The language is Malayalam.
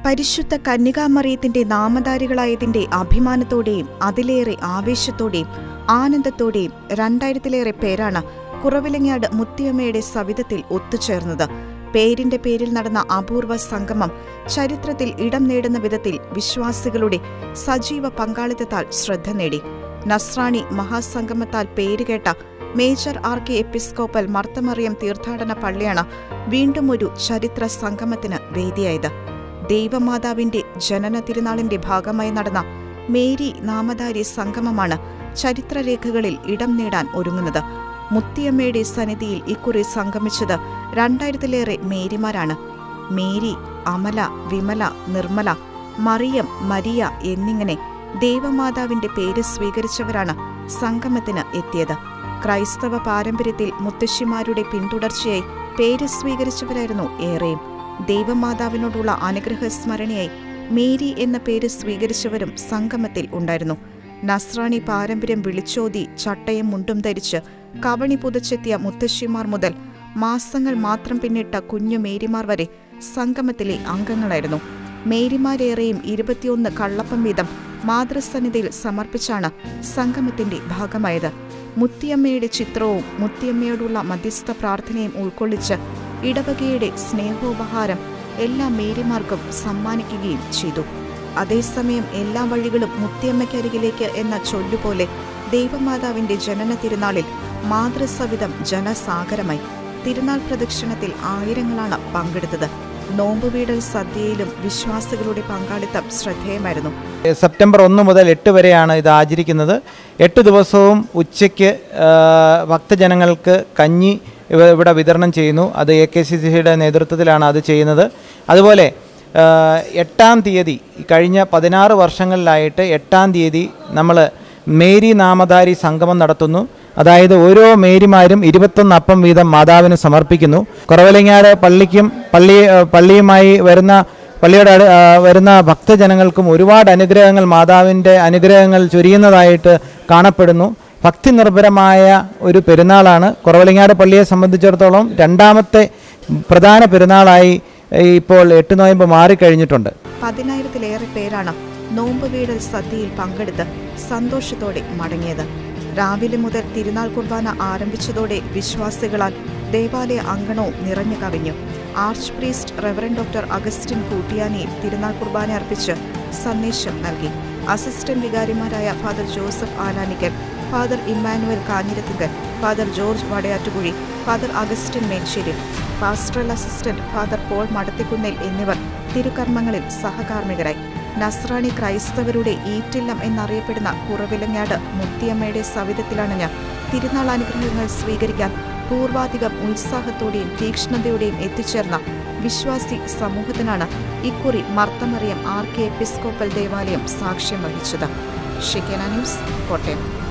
പരിശുദ്ധ കന്യകാമറിയത്തിന്റെ നാമധാരികളായതിന്റെ അഭിമാനത്തോടെയും അതിലേറെ ആവേശത്തോടെയും ആനന്ദത്തോടെയും 2000-ലേറെ പേരാണ് കുറവിലങ്ങാട് മുത്തിയമ്മയുടെ സവിധത്തിൽ ഒത്തുചേർന്നത്. പേരിന്റെ പേരിൽ നടന്ന അപൂർവ സംഗമം ചരിത്രത്തിൽ ഇടം നേടുന്ന വിധത്തിൽ വിശ്വാസികളുടെ സജീവ പങ്കാളിത്തത്താൽ ശ്രദ്ധ നേടി. നസ്രാണി മഹാസംഗമത്താൽ പേരുകേട്ട മേജർ ആർക്കി എപ്പിസ്കോപ്പൽ മർത്തമറിയം തീർത്ഥാടന പള്ളിയാണ് വീണ്ടും ഒരു ചരിത്ര സംഗമത്തിന് വേദിയായത്. ദൈവമാതാവിന്റെ ജനന തിരുനാളിന്റെ ഭാഗമായി നടന്ന മേരി നാമധാരി സംഗമമാണ് ചരിത്രരേഖകളിൽ ഇടം നേടാൻ ഒരുങ്ങുന്നത്. മുത്തിയമ്മയുടെ സന്നിധിയിൽ ഇക്കുറി സംഗമിച്ചത് 2000-ലേറെ മേരിമാരാണ്. മേരി, അമല, വിമല, നിർമ്മല, മറിയം, മരിയ എന്നിങ്ങനെ ദൈവമാതാവിന്റെ പേര് സ്വീകരിച്ചവരാണ് സംഗമത്തിന് എത്തിയത്. ക്രൈസ്തവ പാരമ്പര്യത്തിൽ മുത്തശ്ശിമാരുടെ പിന്തുടർച്ചയായി പേര് സ്വീകരിച്ചവരായിരുന്നു ഏറെയും. ദൈവമാതാവിനോടുള്ള അനുഗ്രഹസ്മരണയായി മേരി എന്ന പേര് സ്വീകരിച്ചവരും സംഗമത്തിൽ ഉണ്ടായിരുന്നു. നസ്രാണി പാരമ്പര്യം വിളിച്ചോതി ചട്ടയും മുണ്ടും ധരിച്ച് കവണി പുതച്ചെത്തിയ മുത്തശ്ശിമാർ മുതൽ മാസങ്ങൾ മാത്രം പിന്നിട്ട കുഞ്ഞു മേരിമാർ വരെ സംഗമത്തിലെ അംഗങ്ങളായിരുന്നു. മേരിമാരേറെയും 21 കള്ളപ്പം വീതം മാതൃസന്നിധിയിൽ സമർപ്പിച്ചാണ് സംഗമത്തിന്റെ ഭാഗമായത്. മുത്തിയമ്മയുടെ ചിത്രവും മുത്തിയമ്മയോടുള്ള മധ്യസ്ഥ പ്രാർത്ഥനയും ഉൾക്കൊള്ളിച്ച് ഇടവകയുടെ സ്നേഹോപഹാരം എല്ലാ മേരിമാർക്കും സമ്മാനിക്കുകയും ചെയ്തു. അതേസമയം എല്ലാ വഴികളും മുത്തിയമ്മയ്ക്കരികിലേക്ക് എന്ന ചൊല്ലുപോലെ ദൈവമാതാവിന്റെ ജനന തിരുനാളിൽ മാതൃസവിധം ജനസാഗരമായി. തിരുനാൾ പ്രദക്ഷിണത്തിൽ ആയിരങ്ങളാണ് പങ്കെടുത്തത്. നോമ്പുവീടൽ സദ്യയിലും വിശ്വാസികളുടെ പങ്കാളിത്തം ശ്രദ്ധേയമായിരുന്നു. സെപ്റ്റംബർ 1 മുതൽ 8 വരെയാണ് ഇത് ആചരിക്കുന്നത്. 8 ദിവസവും ഉച്ചയ്ക്ക് ഭക്തജനങ്ങൾക്ക് കഞ്ഞി ഇവിടെ വിതരണം ചെയ്യുന്നു. അത് AKCCയുടെ നേതൃത്വത്തിലാണ് അത് ചെയ്യുന്നത്. അതുപോലെ 8-ാം തീയതി കഴിഞ്ഞ 16 വർഷങ്ങളിലായിട്ട് 8-ാം തീയതി നമ്മൾ മേരി നാമധാരി സംഗമം നടത്തുന്നു. അതായത് ഓരോ മേരിമാരും 21 അപ്പം വീതം മാതാവിന് സമർപ്പിക്കുന്നു. കുറവിലങ്ങാട് പള്ളിയുമായി വരുന്ന ഭക്തജനങ്ങൾക്കും ഒരുപാട് അനുഗ്രഹങ്ങൾ, മാതാവിൻ്റെ അനുഗ്രഹങ്ങൾ ചൊരിയുന്നതായിട്ട് കാണപ്പെടുന്നു. ഭക്തി നിർഭരമായ ഒരു പെരുന്നാളാണ്. കുറവിലങ്ങാട് പള്ളിയെ സംബന്ധിച്ചിടത്തോളം 2ാമത്തെ പ്രധാന പെരുന്നാളായി ഇപ്പോൾ 8 നോയമ്പ് മാറിക്കഴിഞ്ഞിട്ടുണ്ട്. 10,000-ലേറെ പേരാണ് നോമ്പ് വീടൽ സദ്യയിൽ പങ്കെടുത്ത് സന്തോഷത്തോടെ മടങ്ങിയത്. രാവിലെ മുതൽ തിരുനാൾ കുർബാന ആരംഭിച്ചതോടെ വിശ്വാസികളാൽ ദേവാലയ അങ്കണവും നിറഞ്ഞു കവിഞ്ഞു. Arch priest reverend doctor Augustine Koottiyani തിരുനാൾ കുർബാന അർപ്പിച്ച് സന്ദേശം നൽകി. അസിസ്റ്റന്റ് വികാരിമാരായ father Joseph Alanickal, father Emmanuel Kanjirathinkal, father George Vadayattukuzhy, father Augustine Menssery, pastoral assistant father Paul Madathikunnel എന്നിവർ തിരുക്കർമ്മങ്ങളിൽ സഹകാർമ്മികരായി. നസ്രാണി ക്രൈസ്തവരുടെ ഈറ്റില്ലം എന്നറിയപ്പെടുന്ന കുറവിലങ്ങാട് മുത്തിയമ്മയുടെ സവിധത്തിലണഞ്ഞ് തിരുനാൾ അനുഗ്രഹങ്ങൾ സ്വീകരിക്കാൻ പൂർവാധികം ഉത്സാഹത്തോടെയും തീക്ഷ്ണതയോടെയും എത്തിച്ചേർന്ന വിശ്വാസി സമൂഹത്തിനാണ് ഇക്കുറി മർത്തമറിയം ആർക്കി എപ്പിസ്കോപ്പൽ ദേവാലയം സാക്ഷ്യം വഹിച്ചത്. Shekinah news, Kottayam.